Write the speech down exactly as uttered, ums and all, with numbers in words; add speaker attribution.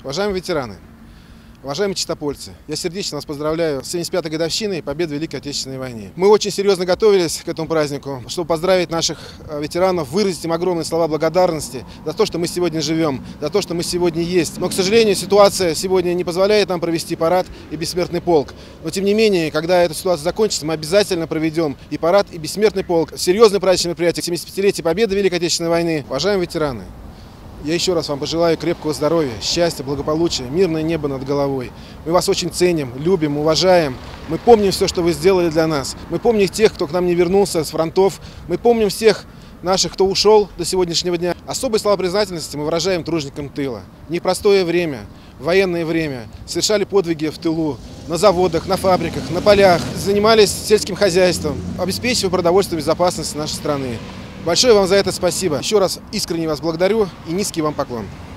Speaker 1: Уважаемые ветераны, уважаемые чистопольцы, я сердечно вас поздравляю с семьдесят пятой годовщиной победы в Великой Отечественной войне. Мы очень серьезно готовились к этому празднику, чтобы поздравить наших ветеранов, выразить им огромные слова благодарности за то, что мы сегодня живем, за то, что мы сегодня есть. Но, к сожалению, ситуация сегодня не позволяет нам провести парад и бессмертный полк. Но, тем не менее, когда эта ситуация закончится, мы обязательно проведем и парад, и бессмертный полк. Серьезное праздничное мероприятие к семидесятипятилетию победы в Великой Отечественной войны. Уважаемые ветераны, я еще раз вам пожелаю крепкого здоровья, счастья, благополучия, мирное небо над головой. Мы вас очень ценим, любим, уважаем. Мы помним все, что вы сделали для нас. Мы помним тех, кто к нам не вернулся с фронтов. Мы помним всех наших, кто ушел до сегодняшнего дня. Особые слова признательности мы выражаем труженикам тыла. В непростое время, в военное время совершали подвиги в тылу, на заводах, на фабриках, на полях, занимались сельским хозяйством, обеспечивая продовольственную безопасность нашей страны. Большое вам за это спасибо. Еще раз искренне вас благодарю и низкий вам поклон.